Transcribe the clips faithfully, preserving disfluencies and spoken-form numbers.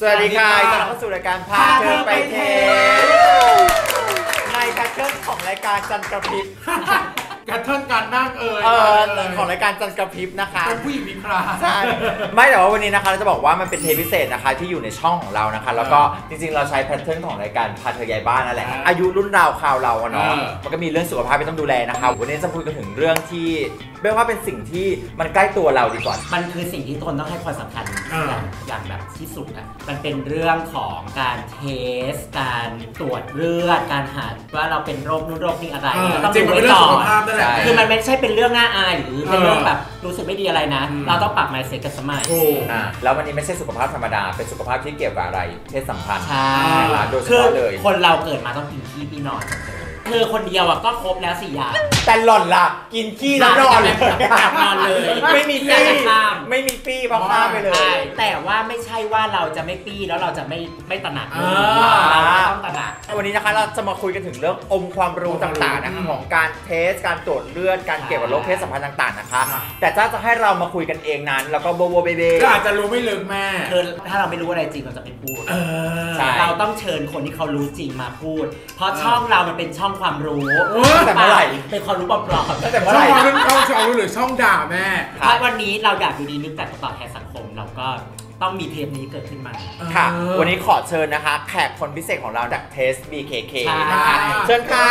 วัสดีค่ะต้อนรับเข้าสู่รายการพาเธอไปเทในแพทเทิร์นของรายการจันทร์กระพริบแพทเทิร์นการนั่งเอ่ยของรายการจันทร์กระพริบนะคะเป็นผู้หญิงมีคราใช่ไม่แต่ว่าวันนี้นะคะเราจะบอกว่ามันเป็นเทปพิเศษนะคะที่อยู่ในช่องของเรานะคะแล้วก็จริงๆเราใช้แพทเทิร์นของรายการพาเธอย้ายบ้านนั่นแหละอายุรุ่นราวคราวเราเนาะมันก็มีเรื่องสุขภาพที่ต้องดูแลนะคะวันนี้จะพูดกันถึงเรื่องที่เรียกว่าเป็นสิ่งที่มันใกล้ตัวเราดีกว่ามันคือสิ่งที่ทุกคนต้องให้ความสำคัญอย่างอย่างแบบที่สุดนะมันเป็นเรื่องของการเทสการตรวจเลือดการหาว่าเราเป็นโรคนู่นโรคนี้อะไรต้องดูไว้ก่อนคือมันไม่ใช่เป็นเรื่องน่าอายหรือเป็นเรื่องแบบรู้สึกไม่ดีอะไรนะเราต้องปรับ mindset กันสมัยอ่าแล้ววันนี้ไม่ใช่สุขภาพธรรมดาเป็นสุขภาพที่เกี่ยวกับอะไรเพศสัมพันธ์ใช่โดยเฉพาะเลยคนเราเกิดมาต้องกินขี้พี่นอนเธอคนเดียวอ่ะก็ครบแล้วสี่อย่างแต่หล่อนล่ะกินขี้แล้วนอนเลยนอนเลยไม่มีปี้ไม่มีปี้พอข้ามไปเลยแต่ว่าไม่ใช่ว่าเราจะไม่ปี้แล้วเราจะไม่ไม่ตระหนักเราต้องตระหนักวันนี้นะคะเราจะมาคุยกันถึงเรื่ององค์ความรู้ต่างๆนะคะของการเทสการตรวจเลือดการเกี่ยวกับโรคเพศสัมพันธ์ต่างๆนะคะแต่ถ้าจะให้เรามาคุยกันเองนั้นแล้วก็โบโบเบเบ้ก็อาจจะรู้ไม่ลึกแม่คือถ้าเราไม่รู้อะไรจริงเราจะไม่พูดเราต้องเชิญคนที่เขารู้จริงมาพูดเพราะช่องเรามันเป็นช่องความรู้แต่เมื่อไหร่เป็นความรู้ปลอมๆแต่เมื่อไหร่ช่องช่องรู้หรือช่องด่าแม่ถ้าวันนี้เราอยากดูดีนึกแต่ตอบแทนสังคมเราก็ต้องมีเทปนี้เกิดขึ้นมาค่ะวันนี้ขอเชิญนะคะแขกคนพิเศษของเราจากเทส บี เค เค นะคะเชิญค่ะ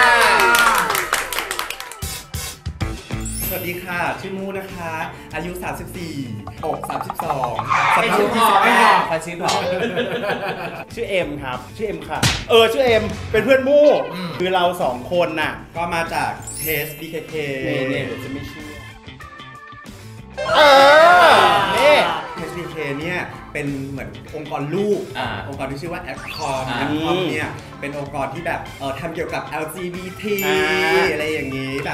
สวัสดีค่ะชื่อมูนะคะอายุสามสิบสี่อกสามสิบสองไม่ชื่อพอไม่พอใครชื่อพอชื่อเอ็มครับชื่อเอ็มค่ะเออชื่อเอ็มเป็นเพื่อนมูคือเราสองคนน่ะก็มาจากเทส บี เค เค เนี่ยเดี๋ยวจะไม่เชื่อเออเนี่ยเทส บี เค เนี่ยเป็นเหมือนองค์กรลูกองค์กรที่ชื่อว่าแอปคอมแอปคอมเนี่ยเป็นองค์กรที่แบบเออทำเกี่ยวกับ แอล จี บี ที อะไรอย่างนี้แบบ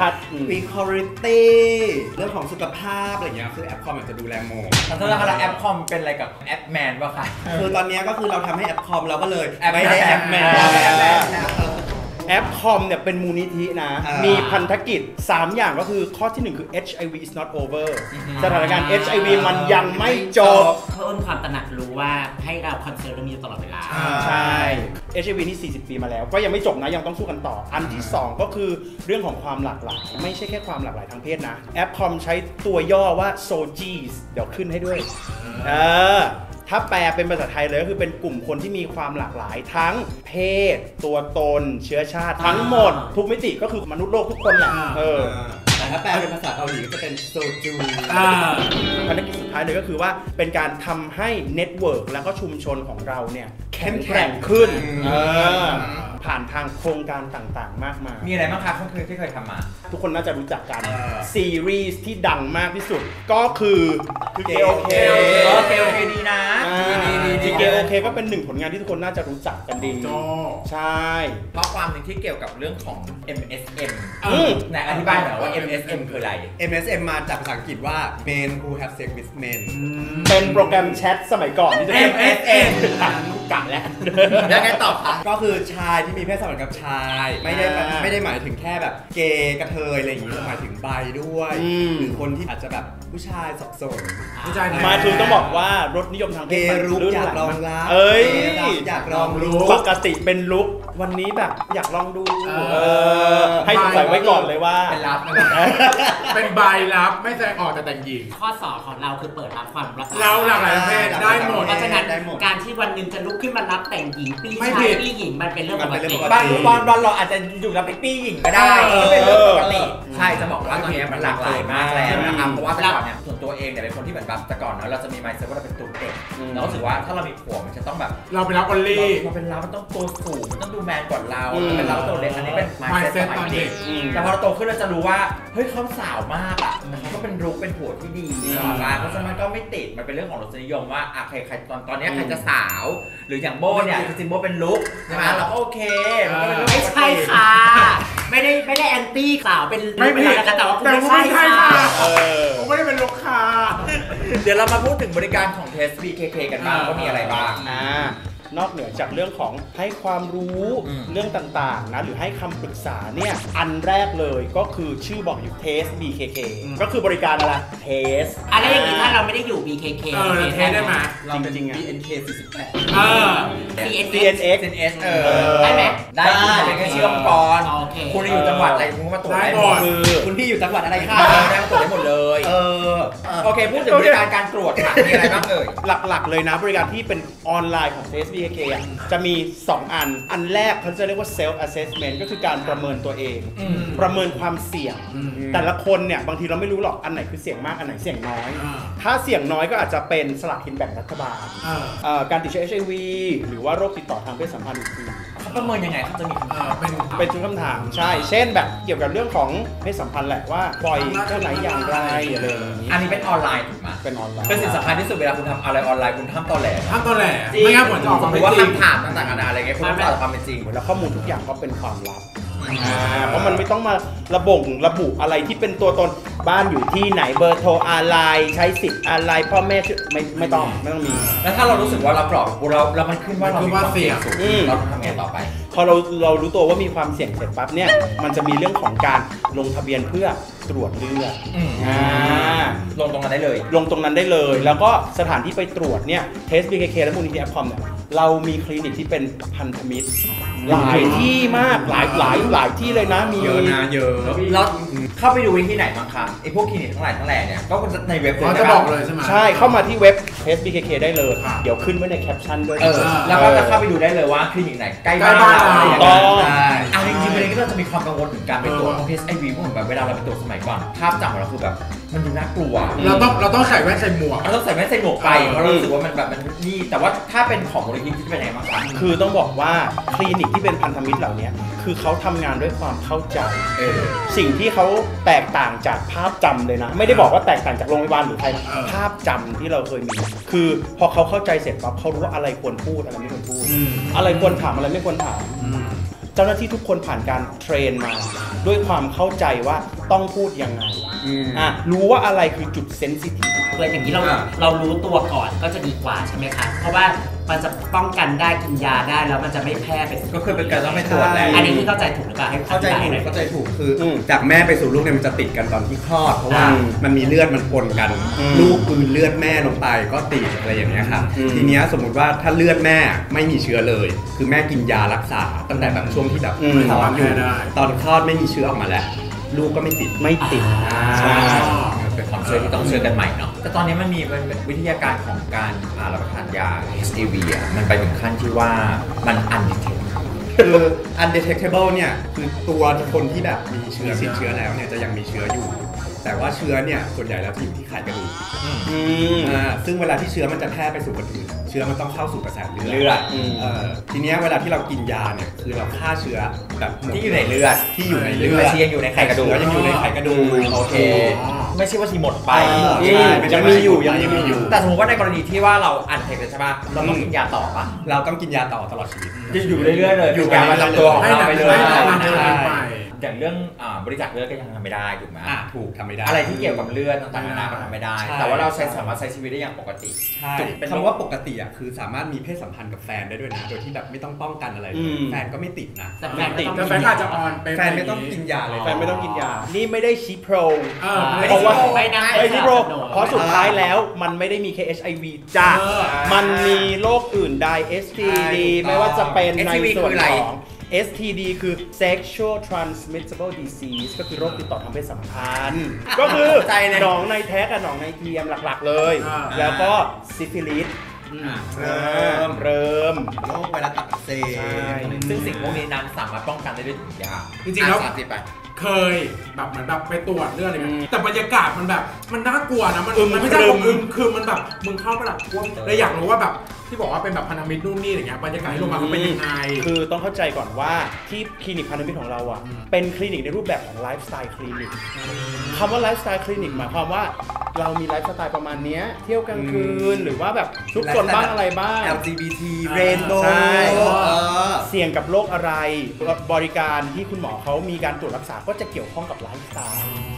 equality เรื่องของสุขภาพอะไรอย่างเงี้ยคือแอปคอมจะดูแลโมขอโทษนะคะแอปคอมเป็นอะไรกับแอปแมนป่ะคะคือตอนนี้ก็คือเราทำให้แอปคอมเราก็เลยไม่ได้แอปแมนแอปคอมเนี่ยเป็นมูลนิธินะมีพันธกิจสามอย่างก็คือข้อที่หนึ่งคือ เอช ไอ วี is not over สถานการณ์ เอช ไอ วี มันยังไม่จบเพิ่มความตระหนักรู้ว่าให้เราคอนเซิร์นเรื่องนี้ตลอดเวลาใช่ เอช ไอ วี นี่สี่สิบปีมาแล้วก็ยังไม่จบนะยังต้องสู้กันต่ออันที่สองก็คือเรื่องของความหลากหลายไม่ใช่แค่ความหลากหลายทางเพศนะแอปคอมใช้ตัวย่อว่า โซ จี เอส เดี๋ยวขึ้นให้ด้วยเออถ้าแปลเป็นภาษาไทยเลยก็คือเป็นกลุ่มคนที่มีความหลากหลายทั้งเพศตัวตนเชื้อชาติทั้งหมดทุกมิติก็คือมนุษย์โลกทุกคนแหละเออแต่ถ้าแปลเป็นภาษาเกาหลีก็จะเป็นโซจูภารกิจสุดท้ายเลยก็คือว่าเป็นการทำให้เน็ตเวิร์กแล้วก็ชุมชนของเราเนี่ยเข้มแข็งขึ้นผ่านทางโครงการต่างๆมากมายมีอะไรบ้างครับที่เคยทำมาทุกคนน่าจะรู้จักกันซีรีส์ที่ดังมากที่สุดก็คือเจ โอ เค เจ โอ เค ดีนะเจ โอ เค ก็เป็นหนึ่งผลงานที่ทุกคนน่าจะรู้จักกันดีใช่เพราะความหนึ่งที่เกี่ยวกับเรื่องของ เอ็ม เอส เอ็ม ไหนอธิบายหน่อยว่า เอ็ม เอส เอ็ม คืออะไรเอ็ม เอส เอ็ม มาจากภาษาอังกฤษว่า men who have sex with men เป็นโปรแกรมแชทสมัยก่อนที่จะเอ็ม เอส เอ็มกลับแล้วยังไงตอบคะก็คือชายที่มีเพศสัมพันธ์กับชายไม่ได้ไม่ได้หมายถึงแค่แบบเกย์กระเทยอะไรอย่างนี้หมายถึงไบด้วยหรือคนที่อาจจะแบบผู้ชายสับสนผู้ชายมาคือต้องบอกว่ารสนิยมทางเพศรุ่นอยากลองรับเอ้ยอยากลองรู้ปกติเป็นลุกวันนี้แบบอยากลองดูให้สงสัยไว้ก่อนเลยว่าเป็นลับเป็นใบลับไม่แสดงออกแต่แต่งหญิงข้อสอบของเราคือเปิดรับความรักเราหลากหลายเพศได้หมดเพราะฉะนั้นการที่วันหนึ่งจะลุกขึ้นมารับแต่งหญิงปี้ชายปี้หญิงมันเป็นเรื่องปกติบางบอลบอลเราอาจจะอยู่รับปี้หญิงก็ได้เป็นเรื่องปกติใช่จะบอกว่าตอนนี้มันหลากหลายมากแล้วนะครับเพราะว่าแต่ก่อนเนี่ยส่วนตัวเองเนี่ยเป็นคนที่เหมือนแบบแต่ก่อนเนาะเราจะมีไมซ์เซ็ตว่าเราเป็นตุ๊กเด็กเรารู้สึกว่าถ้าเรามีผัวมันจะต้องแบบเราเป็นรับออลลี่เราเป็นเรามันต้องตัวสูงมันต้องดูแมนกว่าเราเป็นเราตัวเล็กอันนี้เป็นไมซ์เซ็ตสมัยเด็กแต่พอเราโตขึ้นเราจะรู้ว่าเฮ้ยเขาสาวมากอ่ะเขาก็เป็นลุคเป็นผัวที่ดีนะเพราะฉะนั้นมันก็ไม่ติดมันเป็นเรื่องของรสนิยมว่าอ่ะใครใครตอนตอนนี้ใครจะสาวหรืออย่างโบเนี่ยจริงๆโบเป็นลุคใช่ไหมเราก็โอเคไม่ใช่ค่ะไม่ได้ไม่ได้แอนตี้สาวเป็นไม่เป็นอะไรแต่ว่าคุณไม่ใช่ค่ะผมไม่ได้เป็นลูกค้าเดี๋ยวเรามาพูดถึงบริการของ Test บี เค เค กันบ้างว่ามีอะไรบ้างอ่านอกเหนือจากเรื่องของให้ความรู้เรื่องต่างๆนะหรือให้คำปรึกษาเนี่ยอันแรกเลยก็คือชื่อบอกอยู่ Taste บี เค เค ก็คือบริการอะไร Taste อะไรอย่างนี้ถ้าเราไม่ได้อยู่ บี เค เคเออเทสได้ไหมเราจริงๆอ่ะบี เอ็น เค สี่สิบแปดเออซีซี เอ็น เอ็กซ์เอ็น เอส เอเอออได้ไหมได้ได้แค่เชื่อมก่อนโอเคคุณอยู่จังหวัดอะไรคุณก็มาตรวจได้ได้หมดคือคุณพี่อยู่จังหวัดอะไรคะได้มาตรวจได้หมดเลยเออโอเค พูดถึงบริการการตรวจค่ะมีอะไรบ้างเอ่ยหลักๆเลยนะบริการที่เป็นออนไลน์ของ Taste บี เค เค อ่ะจะมี สอง อันอันแรกเขาจะเรียกว่า self assessment ก็คือการประเมินตัวเองอืมประเมินความเสี่ยง แต่ละคนเนี่ยบางทีเราไม่รู้หรอกอันไหนคือเสี่ยงมากอันไหนเสี่ยงน้อยอ่าถ้าเสี่ยงน้อยก็อาจจะเป็นสลากกินแบ่งรัฐบาลเออเอ่อการติดเชื้อ เอช ไอ วี หรือว่าโรคติดต่อทางเพศสัมพันธ์อื่นเขาประเมินยังไงเขาจะมีคำเอถาอมเป็นๆเป็นชุดคำถามใช่ เช่นแบบเกี่ยวกับเรื่องของเพศสัมพันธ์แหละว่าปล่อยแค่ไหนอย่างไรอะไรอย่างนี้อันนี้เป็นออนไลน์ถูกไหมเป็นออนไลน์เป็นสิ่งสำคัญที่สุดเวลาคุณทำอะไรออนไลน์คุณห้ามตอแหลห้ามตอนแหลไม่งั้นผลจะออกสมามมไม่ติว่าจริงคำถามต่างๆนานาอะไรเงี้ยคุณต้องตอบความเป็นจริงแล้วข้อมูลทุกอย่างก็เป็นความลับอ่าเพราะมันไม่ต้องมาระบ่งระบุอะไรที่เป็นตัวตนบ้านอยู่ที่ไหนเบอร์โทรอะไรใช้สิทธิ์อะไรพ่อแม่ชื่อไม่ไม่ต้องไม่ต้องมีแล้วถ้าเรารู้สึกว่าเรากรอบเราเรามันขึ้นว่าเรามีความเสี่ยงสูงอืมเราต้องทำไงต่อไปพอเราเรารู้ตัวว่ามีความเสี่ยงเสร็จปั๊บเนี่ยมันจะมีเรื่องของการลงทะเบียนเพื่อตรวจเลือดอืมอ่าลงตรงนั้นได้เลยลงตรงนั้นได้เลย แล้วก็สถานที่ไปตรวจเนี่ย Taste บี เค เค และมูลนิธิแอปคอมเนี่ยเรามีคลินิกที่เป็นพันธมิตรหลายที่มากหลายหลายหลายที่เลยนะมีเยอะนะเยอะแล้วเข้าไปดูที่ไหนบ้างคะไอ้พวกคลินิกทั้งหลายทั้งแหล่เนี่ยก็ในเว็บเขาเลยจะนะบอกเลยใช่ไหมใช่เข้ามาที่เว็บ Taste บี เค เค ได้เลยครับเดี๋ยวขึ้นไว้ในแคปชั่นด้วยเออแล้วก็จะเข้าไปดูได้เลยว่าคลินิกไหนใกล้บ้านใกล้บ้านเราอะไรอย่างต้เงี้องยใช่อันจริงๆประเด็นก็จะมีความกังวลถึงการไปตรวจของ เอช ไอ วี เพราะเหมือนแบบเวลาเราไปตรวจสมัยก่อนภาพจำของเราคือแบบมันดูน่ากลัวเราต้องเราต้องใส่แว่นใส่หมวกเราต้องใส่แว่นใส่หมวกไปเออเพราะเรารู้สึกว่ามันแบบมันนี่แต่ว่าถ้าเป็นของมูลนิธิจะเป็นยังไงบ้างคะคือต้องบอกว่าคลินิกที่เป็นพันธมิตรเหล่านี้คือเขาทำงานด้วยความเข้าใจเออสิ่งที่เขาแตกต่างจากภาพจำเลยนะ ไม่ได้บอกว่าแตกต่างจากโรงพยาบาลหรือใครนะเออภาพจำที่เราเคยมี คือพอเขาเข้าใจเสร็จปั๊บเขารู้ว่าอะไรควรพูดอะไรไม่ควรพูดอืมอะไรควรถามอะไรไม่ควรถามอืมเจ้าหน้าที่ทุกคนผ่านการเทรนมา ด้วยความเข้าใจว่าต้องพูดยังไงอืมอ่ะรู้ว่าอะไรคือจุดเซนซิทีฟเพื่ออย่างนี้เราอ่าเรารู้ตัวก่อนก็จะดีกว่าใช่ไหมคะเพราะว่ามันจะป้องกันได้กินยาได้แล้วมันจะไม่แพร่ไปสู่ก็คือเป็นการต้องไปตรวจแหละอันนี้ที่เข้าใจถูกหรือเปล่าให้เข้าใจอธิบยถูกหน่อยเข้าใจถูกคืออมจากแม่ไปสู่ลูกเนี่ยมันจะติดกันตอนที่คลอด เพราะว่าอืมมันมีเลือดมันปนกันอืมลูกกลืนเลือดแม่ลงไปก็ติดอะไรอย่างเงี้ยครับอืมทีเนี้ยสมมุติว่าถ้าเลือดแม่ไม่มีเชื้อเลย คือแม่กินยารักษาตั้งแต่แบบช่วงที่แบบอืมท้องอยู่ได้ตอนคลอดไม่มีเชื้อออกมาแล้ว ลูกก็ไม่ติดไม่ติดอ่าใช่เป็นความเชื่อที่ต้องเชื่อกันใหม่เนาะแต่ตอนนี้มันมีวิทยาการของการอ่ารับประทานยา เอช ไอ วี อ่ะมันไปถึงขั้นที่ว่ามัน undetectable คือ undetectable เนี่ยคือตัวคนที่แบบมีเชื้อติดเชื้อแล้วเนี่ยจะยังมีเชื้ออยู่ แต่ว่าเชื้อเนี่ยส่วนใหญ่แล้วจะอยู่ที่ไขกระดูกอืมอ่าซึ่งเวลาที่เชื้อมันจะแพร่ไปสู่คนอื่นเชื้อมันต้องเข้าสู่กระแสเลือดเลือดอืมเออทีเนี้ยเวลาที่เรากินยาเนี่ยคือเราฆ่าเชื้อแบบหมดที่อยู่ในเลือดที่อยู่ในเลือดที่ยังอยู่ในไขกระดูกเชื้อยังอยู่ในไขกระดูกโอเค ไม่ใช่ว่าทีหมดไปเอออืใช่มไม่ยัใช่งมีอยู่ว่ายังมีอยู่แต่สมมติว่าในกรณีที่ว่าเราอันเทคใช่ป่ะเราต้องกินยาต่อป่ะเราต้องกินยาต่อตลอดชีวิตจะอยู่เรื่อยๆเลยอยู่ยาประจำตัวของเราไปเลยให้นานๆให้นานๆไปอย่างเรื่องอ่าบริจาคเลือดก็ยังทำไม่ได้ถูกไหมอ่ะถูกทำไม่ได้อะไรที่เกี่ยวกับเลือดต่างๆนานาก็ทำไม่ได้ใช่แต่ว่าเราใช้สามารถใช้ชีวิตได้อย่างปกติใช่เป็นคำว่าปกติอ่ะคือสามารถมีเพศสัมพันธ์กับแฟนได้ด้วยนะ โดยที่แบบไม่ต้องป้องกันอะไรเลอืยมแฟนก็ไม่ติดนะแต่แฟนก็ต้องแต่แฟนอาจจะออนเป็นแฟนไม่ต้องกินยาเลยแฟนไม่ต้องกินยา นี่ไม่ได้ชี้โปรเออเพราะว่าไม่ได้ไม่ชี้โปรสนับสนุนเพราะสุดท้ายแล้วมันไม่ได้มีแค่ เอช ไอ วี จ้าเออมันมีโรคอื่นได้ เอส ที ดี ไม่ว่าจะเป็นในเอส ที ดีส่วนคืออะไรของ เอส ที ดี คือ sexual transmissible disease ก็คือโรคติดต่อทางเพศสัมพันธ์ ก็คือใจเลยหนองในแท้กับหนองในเทียมหลักๆเลยอ่าแล้วก็ซิฟิลิสอ่ะเริ่มเริ่มโรคไวรัสตับอักเสใช่บซึ่งสิ่งพวกนี้นั้นสามารถป้องกันได้ด้วยถุงยาจริงๆแล้วสามสิบไปเคยแบบเหมือนแบบไปตรวจเรื่องอะไรอืเงี้มยแต่บรรยากาศมันแบบมันน่ากลัวนะมันอึมมันไม่ใช่ครึผม มอึมคือมันแบบมึงเข้าไปแบบกลัวเออเลยอยากรู้ว่าแบบที่บอกว่าเป็นแบบพันธมิตรนู่นนี่อะไรเงี้ยบรรยากาศที่โรงพยาบาลเขาเป็นยังไงคือต้องเข้าใจก่อนว่าที่คลินิกพันธมิตรของเราอ่ะอืมเป็นคลินิกในรูปแบบของไลฟ์สไตล์คลินิกคำว่าไลฟ์สไตล์คลินิกหมายความว่าเรามีไลฟ์สไตล์ประมาณเนี้ยเที่ยวกลางคืนหรือว่าแบบทุกคนบ้างอะไรบ้างแอล จี บี ที Rainbow ใช่เออเสี่ยงกับโรคอะไรบริการที่คุณหมอเขามีการตรวจรักษาก็จะเกี่ยวข้องกับไลฟ์สไตล์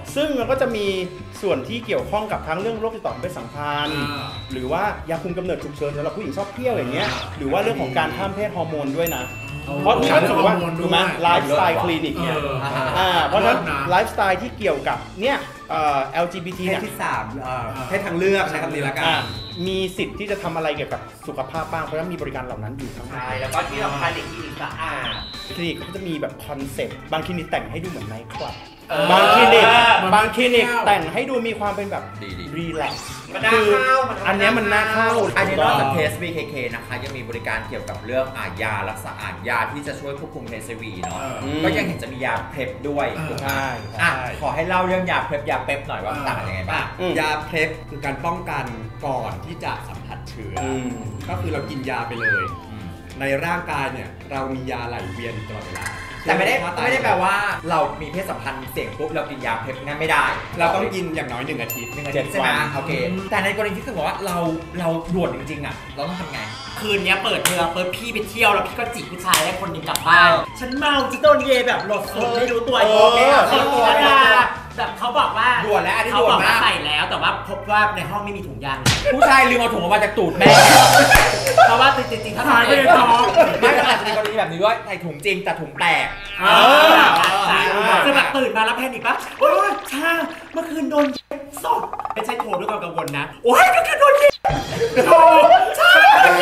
ซึ่งมันก็จะมีส่วนที่เกี่ยวข้องกับทั้งเรื่องโรคติดต่อทางเพศสัมพันธ์ หรือว่ายาคุมกำเนิดฉุกเฉินสำหรับผู้หญิงชอบเที่ยวอย่างเงี้ยหรือว่าเรื่องของการข้ามเพศฮอร์โมนด้วยนะเพราะนี่ก็ถือว่าถูกไหมไลฟ์สไตล์คลินิกเนี่ยอ่าเพราะฉะนั้นไลฟ์สไตล์ที่เกี่ยวกับเนี่ยเอ่อ แอล จี บี ทีเพศเนี่ยที่สามเอ่อเพศทางเลือกใช้คำนี้ละกันอ่ามีสิทธิ์ที่จะทำอะไรเกี่ยวกับสุขภาพบ้างเพราะฉะนั้นมีบริการเหล่านั้นอยู่ทั้งหมดใช่แล้วก็ที่สำคัญอีกทีสะอาดคลินิกเขาจะมีแบบคอนเซ็ปต์บางคลินิกแต่งให้ดูเหมือนไนท์คลับเออบางคลินิกมันบางคลินิกแต่งให้ดูมีความเป็นแบบดีๆรีแลกซ์มันน่าเข้ามัอันเนี้ยมันน่าเข้าอันนี้นอกจากเทส บี เค เค นะคะยังมีบริการเกี่ยวกับเรื่องอ่ายารักษาอ่ายาที่จะช่วยควบคุม เอช ไอ วี เนาะอืมก็ยังเห็นจะมียาเพล็บด้วยเออถูกไหมใช่อ่ะใช่ขอให้เล่าเรื่องยาเพล็บยาเป๊ปหน่อยว่ามันต่างกันยังไงบ้างอืมยาเพล็บคือการป้องกันก่อนที่จะสัมผัสเชื้ออมก็คือเรากินยาไปเลย ในร่างกายเนี่ยเรามียาไหลเวียนตลอดเวลาแต่ไม่ได้ถ้าตายไม่ได้แปลว่าเรามีเพศสัมพันธ์เสี่ยงปุ๊บเรากินยาเพล็บงั้นไม่ได้เราต้องกินอย่างน้อยหนึ่งอาทิตย์หนึ่งอาทิตย์ใช่ไหมโอเค แต่ในกรณีที่คือบอกว่าเราเราด่วนจริงๆอ่ะเราต้องทำไงคืนนี้เปิดเทอมเปิดพี่ไปเที่ยวแล้วพี่ก็จีบผู้ชายได้คนหนึงกลับบ้าน ฉันเมาจะโดนเยแบบหลดสุดไม่รู้ตัวเออโอเคอ่ะเขาตัวนะแบบเขาบอกว่าด่วนแล้วอันนี้เขาด่วนบอกมากว่าใส่แล้วแต่ว่าพบว่าในห้องไม่มีถุงยางผู้ชายลืมเอาถุงออกมาจากตูดแม่เพราะว่าจริงๆถ้าหายไปในท้องไม่อาจจะมีกรณีแบบนี้ด้วยใส่ถุงจริงแต่ถุงแตกเออคือแบบตื่นมาแล้วแพนิคปะโอ๊ยชาเมื่อคืนโดนสดไม่ใช่โทรด้วยความกังวลนะโอ๊ยเมื่อคืนโดนโทรชา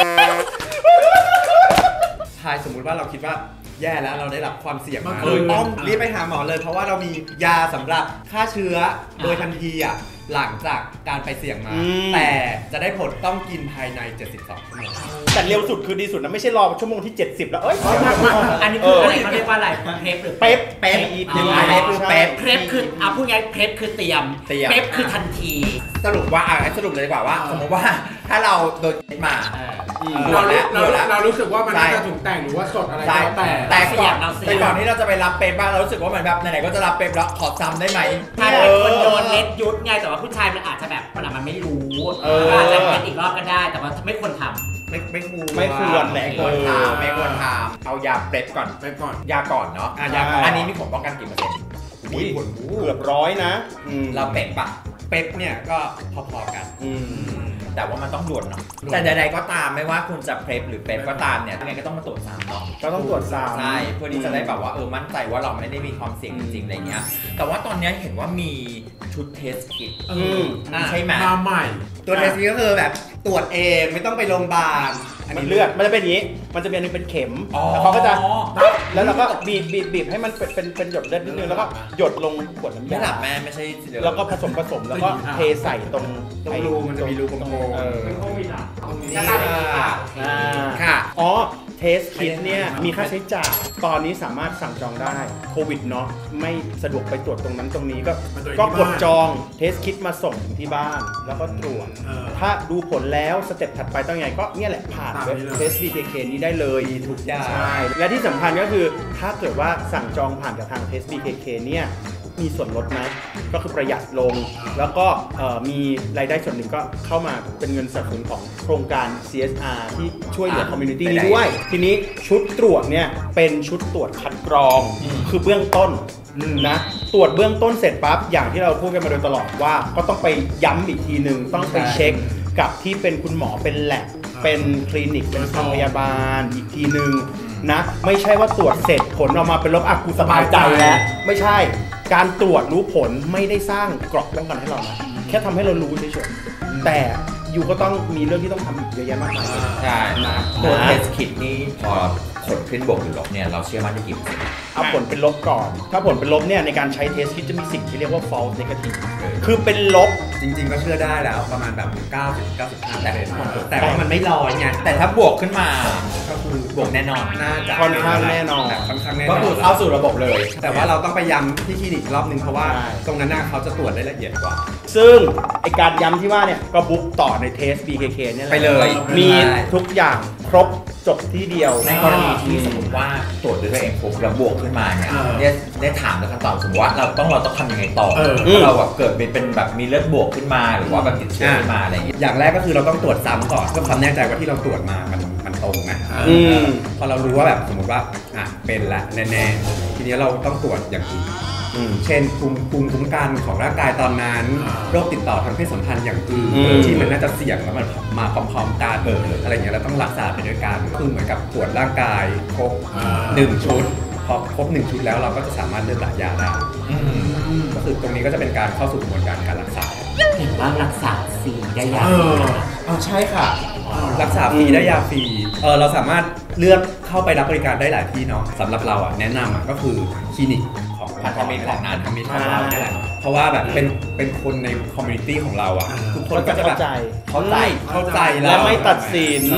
ทายสมมุติว่าเราคิดว่าแย่แล้วเราได้รับความเสี่ยงเมื่มาอคืนต้องรีบไปหาหมอเลย เพราะว่าเรามียาสำหรับฆ่าเชื้อโดยทันทีอ่ะหลังจากการไปเสี่ยงมาอืมแต่จะได้ผลต้องกินภายในเจ็ดสิบสองชั่วโมงแต่เร็วสุดคือดีสุดนะไม่ใช่รอชั่วโมงที่เจ็ดสิบแล้วเอ้ยอันนี้คืออะไรเขาเรียกว่าอะไรเพลฟหรือเป๊ปเป๊ป P E P อ่าเป๊ปคือเป๊ปเพลฟคืออ่ะพูดง่ายเพลฟคือเตรียมเตรียมเพลฟคือทันทีสรุปว่าอ่ะสรุปเลยดีกว่าว่า สมมติว่าถ้าเราโดนยึดมา ด่เราวนแล้วเราด่วนแล้วเรารู้สึกว่ามันใช่น่าจะถุงแต่งหรือว่าสดอะไรใช่ก็แต่แต่ก่อนเราเสี่ยงแต่ก่อนที่เราจะไปรับเป๊ปบ้างเรารู้สึกว่ามันแบบไหนๆก็จะรับเป๊ปแล้วขอซ้ำได้ไหมถ้าเป็นคนโดนเล็ดยุดไงแต่ว่าผู้ชายมันอาจจะแบบมันอาจจะไม่รู้เอออาจจะเป็นอีกรอบก็ได้แต่ว่าไม่ควรทไม่ไม่ควรไม่ควรแหละไม่ควรทำไม่ควรทำเอายาเป๊ปก่อนไปก่อนยาก่อนเนาะอ่ะยาก่อนอันนี้มีผลป้องกันกี่เปอร์เซ็นต์มีผลเกือบร้อยนะอืมเราเป๊ปปะเป๊ปเนี่ยก็พอๆกันอืมแต่ว่ามันต้องด่วนเนาะแต่ใดๆก็ตามไม่ว่าคุณจะเพลฟหรือเป๊ปก็ตามเนี่ยยังไงก็ต้องมาตรวจซ้ำเนาะก็ต้องตรวจซ้ำใช่เพื่อที่จะได้แบบว่าเออมั่นใจว่าเราไม่ได้มีความเสี่ยงจริงๆอะไรเงี้ยแต่ว่าตอนนี้เห็นว่ามีชุดเทสคิดเออือมอ่ะใช่ไหมมาใหม่ตัวเทสนี้ก็คือแบบตรวจเองไม่ต้องไปโรงพยาบาลมันเลือดมันจะเป็นอย่างนี้ มันจะเป็นอันนึงเป็นเข็มอ๋อแล้วเขาก็จะแล้วเราก็บีบบีบบีบให้มันเป็นเป็นเป็นหยดเลือดนิดนึงแล้วก็หยดลงขวดน้ำไม่ยาหลับแม่ไม่ใช่เดี๋ยแล้วก็ผสมผสมแล้วก็เทใส่ตรงตรงรูมันจะมีรูกลมๆเออนี่ค่ะอ่าค่ะอ๋อเทสคิดเนี่ยมีค่าใช้จ่ายตอนนี้สามารถสั่งจองได้โควิดเนาะไม่สะดวกไปตรวจตรงนั้นตรงนี้ก็มาตรวจที่ก็กดบ้านจองเทสคิดมาส่งถึงที่บ้าน แล้วก็ตรวจเออถ้าดูผลแล้วสเต็ปถัดไปต้องยังไงก็เนี่ยแหละผ่านตามเว็บนี้เลยเทส บี เค เค นี้ได้เลยมีทุกอย่างใช่และที่สำคัญก็คือถ้าเกิดว่าสั่งจองผ่านกับทางเทส บี เค เค เนี่ยมีส่วนลดนะก็คือประหยัดลง แล้วก็เอ่อมีรายได้ส่วนหนึ่งก็เข้ามาเป็นเงินสนับสนุนของโครงการ ซี เอส อาร์ ที่ช่วยเหลือคอมมูนิตี้นี้ด้วย ทีนี้ชุดตรวจเนี่ยเป็นชุดตรวจคัดกรองคือเบื้องต้นนะตรวจเบื้องต้นเสร็จปั๊บอย่างที่เราพูดกันมาโดยตลอดว่าก็ต้องไปย้ำอีกทีหนึ่งต้องไปเช็คกับที่เป็นคุณหมอเป็นแลบเป็นคลินิกเป็นโรงพยาบาลอีกทีหนึ่งนะไม่ใช่ว่าตรวจเสร็จผลออกมาเป็นลบอ่ะกูสบายใจแล้วไม่ใช่การตรวจรู้ผลไม่ได้สร้างเกราะป้องกันให้เรานะแค่ทำให้เรารู้เฉยๆแต่อยู่ก็ต้องมีเรื่องที่ต้องทำอีกเยอะแยะมากมายใช่นะตัวเทสคิดนี้พอผลขึ้นบวกหรือลบเนี่ยเราเชื่อมั่นได้กี่เปอร์เซ็นต์เอาผลเป็นลบก่อน ถ้าผลเป็นลบเนี่ยในการใช้เทสคิดจะมีสิ่งที่เรียกว่า false negative คือเป็นลบจริงๆก็เชื่อได้แล้วประมาณแบบเก้าสิบ เก้าสิบห้าแต่แต่ว่ามันไม่ลอยไงแต่ถ้าบวกขึ้นมาก็คือบวกแน่นอนน่าจะค่อนข้างแน่นอนค่อนข้างแน่นก็อนคือเข้าสู่ระบบเลยแต่ว่าเราต้องไปย้ำที่คลินิกรอบนึงเพราะว่าใช่ตรงนั้นน่ะเขาจะตรวจได้ละเอียดกว่าซึ่งไอการย้ำที่ว่าเนี่ยก็บุ๊กต่อในเทส บี เค เค เนี่ยแหละไปเลยมีทุกอย่างครบจบที่เดียวในกรณีที่สมมติว่าตรวจด้วยตัวเองปุ๊บแล้วบวกขึ้นมาเนี่ยเออเนี่ยได้ถามแล้วขั้นตอนสมมติว่าเราต้องเราต้องทำยังไงต่อเออถ้าเราแบบเกิดเป็นแบบมีเลือดบวกขึ้นมาหรือว่าแบบติดเชื้อขึ้นมาอะไรอย่างเงี้ยอย่างแรกก็คือเราต้องตรวจซ้ำก่อนเพื่อความแน่ใจว่าที่เราตรวจมามันมันตรงนะอืมพอเรารู้ว่าแบบสมมติว่าอ่ะเป็นละแน่ๆทีนี้เราต้องตรวจอย่างอื่นเช่นภูมิภูมิคุ้มกันของร่างกายตอนนั้นโรคติดต่อทางเพศสัมพันธ์อย่างอื่นที่มันน่าจะเสี่ยงแล้วมันมาพร้อมๆกันอะไรอย่างเงี้ยเราต้องรักษาไปด้วยกันคือเหมือนกับตรวจร่างกายครบหนึ่งชุดพอครบหนึ่งชุดแล้วเราก็จะสามารถเลือกยาได้ก็คือตรงนี้ก็จะเป็นการเข้าสู่กระบวนการการรักษาเห็นว่ารักษาฟรีได้ยาฟรีอ๋อใช่ค่ะรักษาฟรีได้ยาฟรีเออเราสามารถเลือกเข้าไปรับบริการได้หลายที่เนาะสำหรับเราอ่ะแนะนำอ่ะก็คือคลินิกของพันธมิตรของงานพันธมิตรของเราเนี่ยแหละเพราะว่าแบบเป็นเป็นคนในคอมมูนิตี้ของเราอ่ะทุกคนก็จะแบบเข้าใจเข้าใจและไม่ตัดสิน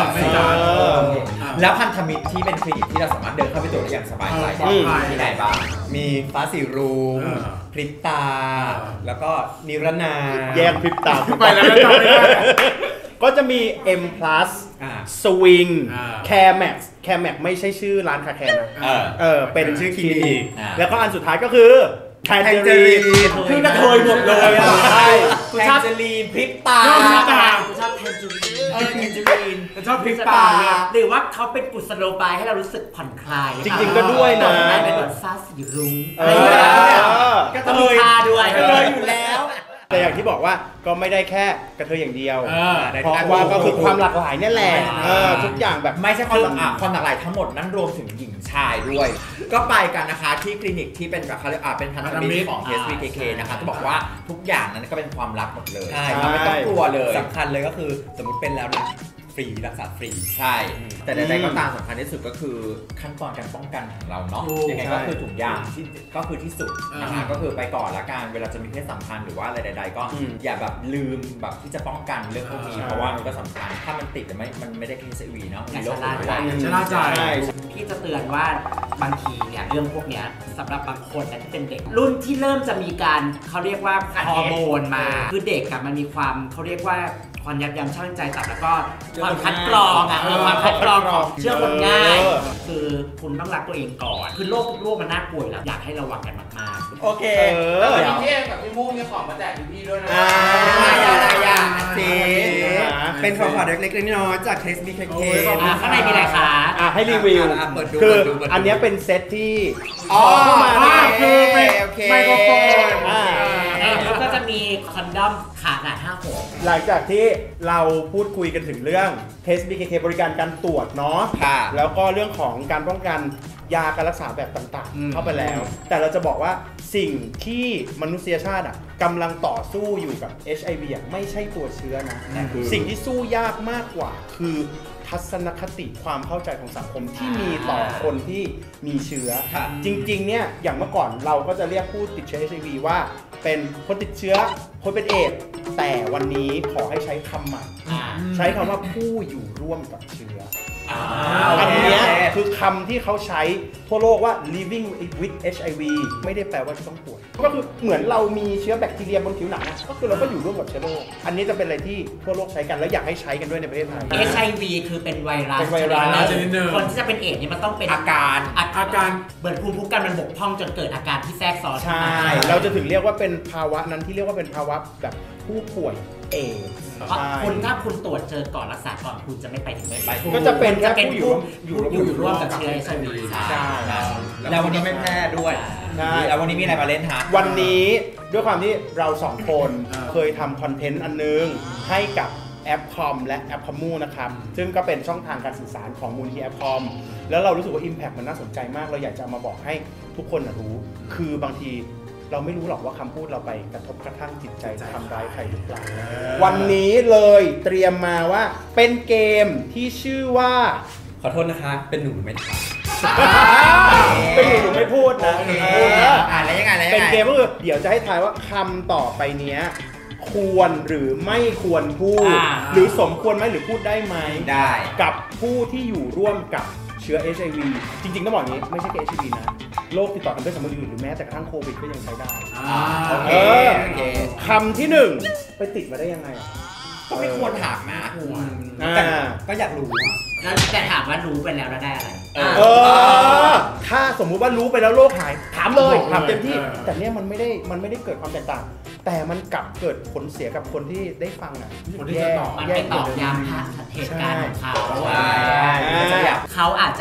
แล้วพันธมิตรที่เป็นคลินิกที่เราสามารถเดินเข้าไปตรวจได้อย่างสบายใจที่ไหนบ้างมีฟ้าสีรุ้งพริบตาแล้วก็นิรนาแยกพริบตาไปแล้วจำไม่ได้ก็จะมี M plus Swing Caremax Caremax ไม่ใช่ชื่อร้านคาแคร์นะเออเป็นชื่อคลินิกแล้วก็อันสุดท้ายก็คือแทนเจอรีนคือกระเทยหมดเลยอ่ะใช่กูชอบแทนเจอรีนพริบตากูชอบแทนเจอรีนเออแทนเจอรีนชอบพริบตาหรือว่าเขาเป็นกุศโลบายให้เรารู้สึกผ่อนคลายจริงๆก็ด้วยนะเป็นแบบฟ้าสีรุ้งก็ต้องมีตาด้วยเลยอยู่แล้วแต่อย่างที่บอกว่าก็ไม่ได้แค่กระเทยอย่างเดียวเพราะว่าก็คือความหลากหลายนี่แหละทุกอย่างแบบไม่ใช่ความความหลากหลายทั้งหมดนั้นรวมถึงหญิงชายด้วยก็ไปกันนะคะที่คลินิกที่เป็นแบบเขาเรียกอ่าเป็นพันธมิตรของ เอส บี เค เค นะคะจะบอกว่าทุกอย่างนั้นก็เป็นความลับหมดเลยใช่ไม่ต้องกลัวเลยสำคัญเลยก็คือสมมติเป็นแล้วนะฟรีรักษาฟรีใช่แต่ใดๆก็ตามสำคัญที่สุดก็คือขั้นตอนการป้องกันของเราเนาะยังไงก็คือถุงยางที่ก็คือที่สุดนะคะก็คือไปก่อนละกันเวลาจะมีเพศสัมพันธ์หรือว่าอะไรใดๆก็อย่าแบบลืมแบบที่จะป้องกันเรื่องพวกนี้เพราะว่ามันก็สำคัญถ้ามันติดแต่ไม่มันไม่ได้แค่ เอช ไอ วี เนาะมีโรคอื่นด้วยชนะใจพี่จะเตือนว่าบางทีเนี่ยเรื่องพวกนี้สำหรับบางคนที่เป็นเด็กรุ่นที่เริ่มจะมีการเขาเรียกว่าฮอร์โมนมาคือเด็กกับมันมีความเขาเรียกว่าความยับยั้งชั่งใจต่ำแล้วก็ความคัดกรองอ่ะความคัดกรองของเชื่อคนง่ายคือคุณต้องรักตัวเองก่อนคือโรคทุกโรคมันน่ากลัวแล้วอยากให้ระวังกันมากๆโอเคแล้ววันนี้พี่เอกับพี่มูมีของมาแจกพี่ๆด้วยนะอะไรอ่ะสิเป็นของขวัญเล็กๆน้อยๆจาก เอส บี เค เคข้างในมีอะไรคะอ่ะให้รีวิวคืออันนี้เป็นเซตที่อ๋อคือเป็นไมโครโฟนแล้วก็จะมีคอนดอมขนาดห้าหัวหลังจากที่เราพูดคุยกันถึงเรื่อง เอส บี เค เค บริการการตรวจเนาะแล้วก็เรื่องของการป้องกันยาการรักษาแบบต่างๆเข้าไปแล้วแต่เราจะบอกว่าสิ่งที่มนุษยชาติอ่ะกำลังต่อสู้อยู่กับ เอช ไอ วี อ่ะไม่ใช่ตัวเชื้อนะสิ่งที่สู้ยากมากกว่าคือทัศนคติความเข้าใจของสังคมที่มีต่อคนที่มีเชื้อจริงๆเนี่ยอย่างเมื่อก่อนเราก็จะเรียกผู้ติดเชื้อ เอช ไอ วี ว่าเป็นคนติดเชื้อคนเป็นเอดส์แต่วันนี้ขอให้ใช้คำใหม่ใช้คำว่าผู้อยู่ร่วมกับเชื้ออันนี้คือคำที่เขาใช้ทั่วโลกว่า living with เอช ไอ วี ไม่ได้แปลว่าต้องป่วยก็คือเหมือนเรามีเชื้อแบคทีเรียบนผิวหนังก็คือเราก็อยู่ร่วมกับเชื้อโรคอันนี้จะเป็นอะไรที่ทั่วโลกใช้กันแล้วอยากให้ใช้กันด้วยในประเทศไทยเอช ไอ วี คือเป็นไวรัสเป็นไวรัสคนที่จะเป็นเอดส์นี่มันต้องเป็นอาการอาการเหมือนภูมิคุ้มกันมันบกพร่องจนเกิดอาการที่แทรกซ้อนใช่เราจะถึงเรียกว่าเป็นภาวะนั้นที่เรียกว่าเป็นภาวะแบบผู้ป่วยเอดส์เพราะคุณถ้าคุณตรวจเจอก่อนรักษาก่อนคุณจะไม่ไปถึงไม่ไปก็จะเป็นจะเป็นผู้อยู่อยู่ร่วมกับเชื้อ เอช ไอ วีใช่แล้ววันนี้ไม่แพร่ด้วยแล้ววันนี้มีอะไรมาเล่นฮะวันนี้ด้วยความที่เราสองคนเคยทำคอนเทนต์อันนึงให้กับแอปคอมและแอปคอมมูนะครับซึ่งก็เป็นช่องทางการสื่อสารของมูลที่แอปคอมแล้วเรารู้สึกว่า Impact มันน่าสนใจมากเราอยากจะมาบอกให้ทุกคนรู้คือบางทีเราไม่รู้หรอกว่าคำพูดเราไปกระทบกระทั่งจิตใจทำร้ายใครหรือเปล่าวันนี้เลยเตรียมมาว่าเป็นเกมที่ชื่อว่าขอโทษนะคะเป็นหนูไม่ถามเป็นหนูหนูไม่พูดนะอ่านแล้วยังไงแล้วยังไงเป็นเกมก็คือเดี๋ยวจะให้ทายว่าคำต่อไปเนี้ยควรหรือไม่ควรพูดหรือสมควรไหมหรือพูดได้ไหมได้กับผู้ที่อยู่ร่วมกับเชื้อ เอช ไอ วี จริงๆต้องบอกอย่างนี้ไม่ใช่แค่ เอช ไอ วี นะโรคติดต่อทางเพศสัมพันธ์อื่นหรือแม้แต่กระทั่งโควิดก็ยังใช้ได้โอเคคำที่หนึ่งไปติดมาได้ยังไงก็ไม่ควรถามนะแต่ก็อยากรู้แต่ถามว่ารู้ไปแล้วแล้วได้อะไรเออถ้าสมมุติว่ารู้ไปแล้วโรคหายถามเลยถามเต็มที่แต่เนี้ยมันไม่ได้มันไม่ได้เกิดความแตกต่างแต่มันกลับเกิดผลเสียกับคนที่ได้ฟังอ่ะคนที่จะตอบมันไปตอบย้ำเหตุการณ์ของเขาเขาอาจจะ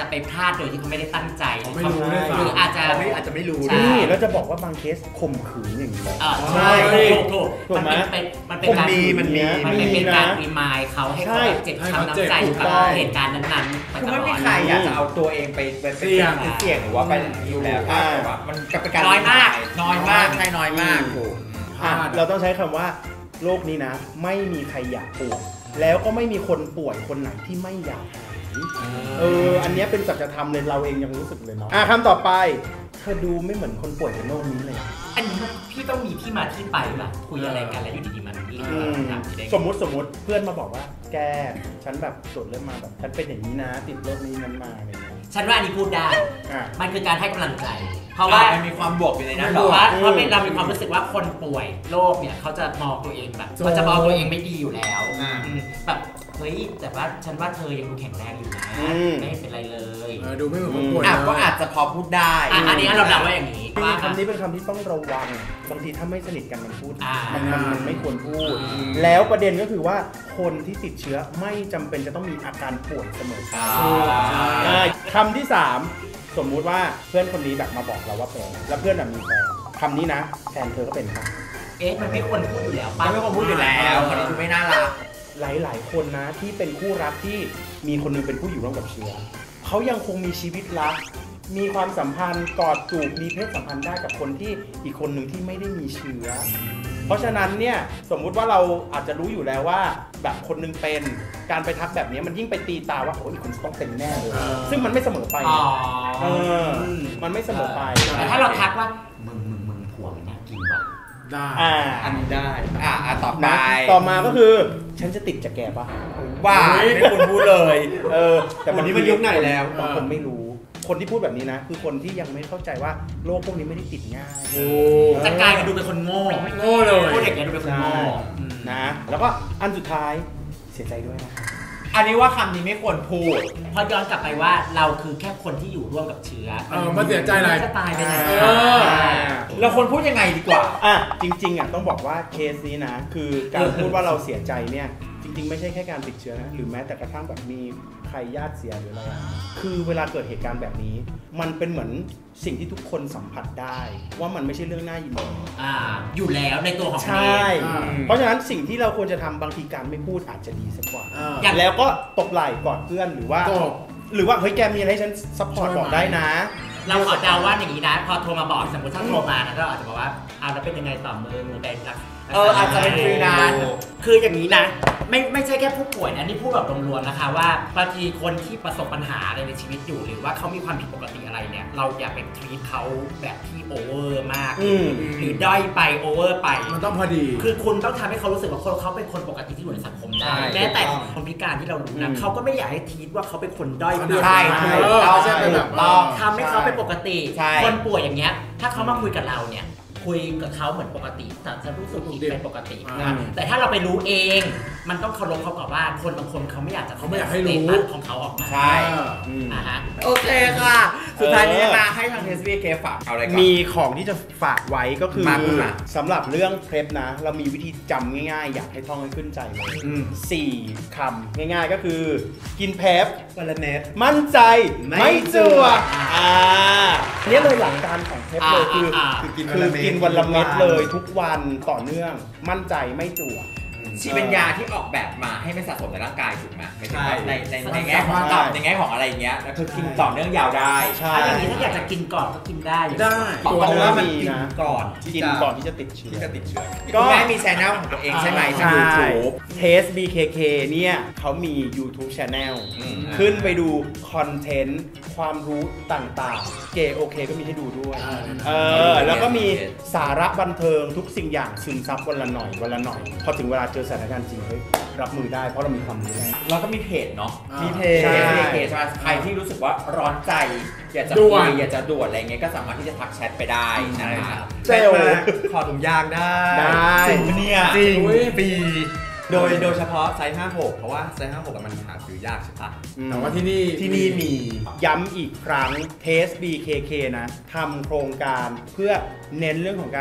จะไปพลาดโดยที่เขาไม่ได้ตั้งใจไม่รู้ด้วยซ้ำหรืออาจจะไม่อาจจะไม่รู้นี่แล้วจะบอกว่าบางเคสข่มขืนอย่างนี้อ่าใช่ถูกถูกถูกไหมมันเป็นมันเป็นการมันมีมันมีมันเป็นการรีมายเขาให้เขาแบบเจ็บช้ำน้ำใจกับเหตุการณ์นั้นๆไปคือตลไม่อมีดใครอยากจะเอาตัวเองไปเป็นเสี่ยงเสี่ยงหรือว่าไปอยู่แล้วแต่ว่ามันเป็นการน้อยมากน้อยมากใช่น้อยมากถูกอ่ะเราต้องใช้คำว่าโรคนี้นะ ไม่มีใครอยากป่วยแล้วก็ไม่มีคนป่วยคนไหนที่ไม่อยากหายเอออันนี้เป็นสัจธรรมเลยเราเองยังรู้สึกเลยเนาะอ่ะคำต่อไปเธอดูไม่เหมือนคนป่วยเป็นโรคนี้เลยอันนี้พี่ต้องมีที่มาที่ไปแบบคุยอะไรกันแล้วอยู่ดีๆมันมีอืมถามที่ได้สมมุติสมมุติเพื่อนมาบอกว่าแกฉันแบบตรวจเลือดมาแบบฉันเป็นอย่างนี้นะติดโรคนี้นั้นมาอะไรอย่างเงี้ยฉันว่าอันนี้พูดได้อ่ะมันคือการให้กำลังใจ เพเพราะราะว่าว่ามันมีความบวกอยู่ในนั้นเพหรอราะว่าเพราะอืมเป็นเรามีความรู้สึกว่าคนป่วยโรคเนี่ยเขาจะมองตัวเองแบบเขาจะมองตัวเองไม่ดีอยู่แล้วอ่าอืมแบบเฮ้ยแต่ว่าฉันว่าเธอยังดูแข็งแรงอยู่นะอืมไม่เป็นไรเลยเออดูไม่เหมือนคนป่วยอ่ะเลยก็อาจจะพอพูดได้อ่ะอันนี้เราเดาว่าอย่างนี้ว่าคำนี้เป็นคำที่ต้องระวังบางทีถ้าไม่สนิทกันมันพูดอ่ามันมันมันไม่ควรพูด แล้วประเด็นก็คือว่าคนที่ติดเชื้อไม่จำเป็นจะต้องมีอาการป่วยเสมอไปอ่าอ่าคำที่สามสมมุติว่าเพื่อนคนนี้แบบมาบอกเราว่าเป็นแล้วเพื่อนแบบมีแฟนคำนี้นะแฟนเธอก็เป็นนะเอ๊ะมันไม่ควรพูดอยู่แล้วมัป่ะนไม่ควรพูดอยู่แล้วคนนี้คือไม่น่ารักหลาย ๆ คนนะที่เป็นคู่รักที่มีคนหนึงเป็นผู้อยู่ร่วมกับเชื้อเขายังคงมีชีวิตรัก มีความสัมพันธ์กอดจูบมีเพศสัมพันธ์ได้กับคนที่อีกคนหนึ่งที่ไม่ได้มีเชื้อ เพราะฉะนั้นเนี่ยสมมุติว่าเราอาจจะรู้อยู่แล้วว่าแบบคนหนึงเป็นการไปทักแบบนี้มันยิ่งไปตีตาว่าโอ้ยอีกคนต้องเป็นแน่เลย ซึ่งมันไม่เสมอไปอ๋อเออมันไม่เสมอไปแต่ถ้าเราทักว่ามึงมึงมึงผัวมันน่ากินว่ะได้อ่าอันนี้ได้ อ่ะอ่ะต่อไปนะต่อมาก็คือฉันจะติดจากแกปะว่าไม่ควรพูดเลยเออแต่วันนี้มันยุคไหนแล้วบางคนไม่รู้ คนที่พูดแบบนี้นะ คือคนที่ยังไม่เข้าใจว่าโรคพวกนี้ไม่ได้ติดง่ายโอ้จะกลายเป็นดูเป็นคนโง่โง่เลยพูดอย่างนี้ยดูเป็นคนโง่อืมนะ แล้วก็อันสุดท้ายเสียใจด้วยนะคะอันนี้ว่าคำนี้ไม่ควรพูดพอย้อนกลับไปว่าเราคือแค่คนที่อยู่ร่วมกับเชื้อเออมาเสียใจอะไรจะตายไปไหนเออเราควรพูดยังไงดีกว่าอ่ะจริงๆอ่ะต้องบอกว่าเคสนี้นะ คือการพูดว่าเราเสียใจเนี่ยจริงๆไม่ใช่แค่การติดเชื้อนะหรือแม้แต่กระทั่งแบบมีใครญาติเสียหรืออะไรอะคือเวลาเกิดเหตุการณ์แบบนี้ มันเป็นเหมือนสิ่งที่ทุกคนสัมผัสได้ ว่ามันไม่ใช่เรื่องน่ายินดีอ่าอยู่แล้วในตัวของมันใช่เองอ่าเพราะฉะนั้นสิ่งที่เราควรจะทำบางทีการไม่พูดอาจจะดีสักกว่าอ่าอย่างแล้วก็ตบไหล่กอดเพื่อนหรือว่าตบหรือว่าเฮ้ยแกมีอะไรให้ฉันซัพพอร์ตช่วยบอกได้นะเราขอเดาว่าอย่างนี้นะ พอโทรมาบอกสมมติถ้าโทรมานะเราอาจจะบอกว่าเอาแล้วเป็นยังไงต่อมือมือใดรักเอออาจจะเป็นฟรีแลนซ์คืออย่างนี้นะไม่ไม่ใช่แค่ผู้ป่วยนะนี่พูดแบบรวมๆนะคะว่าบางทีคนที่ประสบปัญหาอะไรในชีวิตอยู่หรือว่าเขามีความผิดปกติอะไรเนี่ยเราอย่าไปทรีตเขาแบบที่โอเวอร์มากอืมหรือด้อยไปโอเวอร์ไปมันต้องพอดีคือคุณต้องทำให้เขารู้สึกว่าคนเขาเป็นคนปกติที่อยู่ในสังคมได้ใช่แม้แต่ถูกต้องคนพิการที่เรารู้นะอืมเขาก็ไม่อยากให้ทีตว่าเขาเป็นคนด้อยใช่เพื่อนถูกเออต้องไม่ใช่เป็นแบบถูกต้องทำให้เขาเป็นปกติใช่คนป่วยอย่างเงี้ย ถ้าเขามาคุยกับเราเนี่ย คุยกับเขาเหมือนปกติแต่จะรู้สึกผิดเป็นปกติอ่านะแต่ถ้าเราไปรู้เอง มันต้องเคารพเขาก่อนว่าคนบางคนเขาไม่อยากจะเขาไม่อยากให้รู้สเตตัสของเขาออกมาใช่อืมอ่าฮะโอเคค่ะ สุดท้ายนี้นะคะให้ทาง เอส บี เค ฝากเอาอะไรก่อนมีของที่จะฝากไว้ก็คือมาคุณมาสำหรับเรื่องเพลฟนะ เรามีวิธีจำง่ายๆ อยากให้ท่องให้ขึ้นใจเลยอืมสี่คำง่ายๆก็คือ กินเพลฟวันละเน็ตมั่นใจไม่ไม่จั่วอ่าอ่าเนี่ยเลยหลักการของเพลฟเลยคือออ่าคือกินคือกินวันละเม็ดเลยทุกวันต่อเนื่องมั่นใจไม่จั่วชีเป็นยาที่ออกแบบมาให้ไม่สะสมในร่างกายถูกไหมไม่ใช่ใช่ในในในแง่ของตับในแง่ของอะไรอย่างเงี้ยแล้วคือกินต่อเนื่องยาวได้ใช่ถ้าอย่างนี้ถ้าอยากจะกินก่อนก็กินได้อยู่ได้เพราะตัวว่ามันมีกินนะก่อนกินก่อนที่จะติดเชื้อที่จะติดเชื้อก็แม่มีแชนแนลของตัวเองใช่ไหมทางใช่ยูทูบ Taste บี เค เค เนี่ยเขามี YouTube Channel อืมขึ้นไปดูคอนเทนต์ความรู้ต่างๆ เกโอเคก็มีให้ดูด้วยอ่าเออ แล้วก็มีสาระบันเทิงทุกสิ่งอย่างซึมซับวันละหน่อยวันละหน่อย พอถึงเวลาเจอสถานการณ์จริงเฮ้ยรับมือได้เพราะเรามีความรู้แล้วเราก็มีเพจเนาะอ่ามีมีเพจใช่เพจใช่ไหมใครที่รู้สึกว่าร้อนใจ อยากจะด่วคุนยอยากจะด่วนอะไรเงี้ยก็สามารถที่จะทักแชทไปได้นะครับเซลล์ขอถุงยางได้ได้จริงปะเนี่ยจริงอุ๊ยฟรีโดยโดยเฉพาะไซส์ห้าหกเพราะว่าไซส์ห้าหกอะมันหาซื้อยากใช่ปะแต่ว่าที่นี่ที่นี่มีย้ำอีกครั้ง Taste บี เค เค นะทำโครงการเพื่อเน้นเรื่องของการ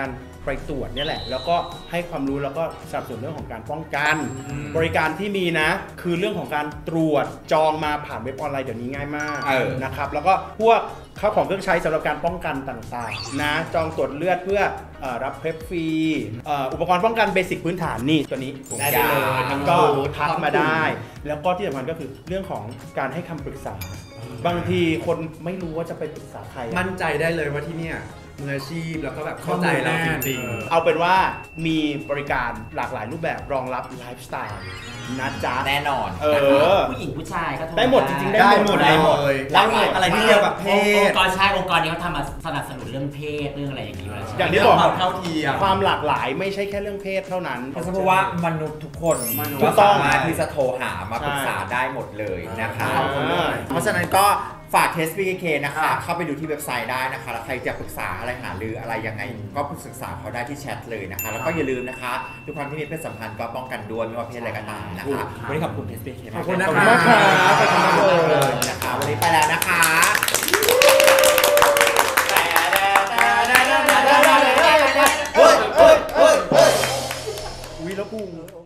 ไปตรวจเนี่ยแหละแล้วก็ให้ความรู้แล้วก็สนับสนุนเรื่องของการป้องกันบริการที่มีนะคือเรื่องของการตรวจจองมาผ่านเว็บออนไลน์เดี๋ยวนี้ง่ายมากนะครับแล้วก็พวกข้าวของเครื่องใช้สำหรับการป้องกันต่างๆนะจองตรวจเลือดเพื่อรับเพปฟรีอุปกรณ์ป้องกันเบสิกพื้นฐานนี่ตัวนี้ได้เลยก็ทักมาได้แล้วก็ที่สำคัญก็คือเรื่องของการให้คำปรึกษาบางทีคนไม่รู้ว่าจะไปปรึกษาใครมั่นใจได้เลยว่าที่เนี่ยมืออาชีพแล้วก็แบบเข้าใจเราจริงๆเอาเป็นว่ามีบริการหลากหลายรูปแบบรองรับไลฟ์สไตล์นะจ๊ะแน่นอนเออผู้หญิงผู้ชายก็ได้หมดจริงๆได้หมดได้หมดแล้วอะไรที่เกี่ยวกับเพศองค์กรชายองค์กรนี้เขาทำมาสนับสนุนเรื่องเพศเรื่องอะไรอย่างนี้อยู่แล้วอย่างที่บอกเท่าเทียมความหลากหลายไม่ใช่แค่เรื่องเพศเท่านั้นเพราะว่ามนุษย์ทุกคนก็สามารถที่จะโทรหามาปรึกษาได้หมดเลยนะคะเพราะฉะนั้นก็ฝากเทส บี เค เค นะคะเข้าไปดูที่เว็บไซต์ได้นะคะแล้วใครจะปรึกษาอะไรหาหรืออะไรยังไงก็ปรึกษาเขาได้ที่แชทเลยนะคะแล้วก็อย่าลืมนะคะทุกความที่มีเพศสัมพันธ์ก็ป้องกันด้วยไม่ว่าเพศอะไรก็ตามนะคะวันนี้ขอบคุณเทส บี เค เคขอบคุณนะคะขอบคุณมากเลยนะคะวันนี้ไปแล้วนะคะเฮ้ยเฮ้ยเฮ้ยเฮ้ยวิแล้วกู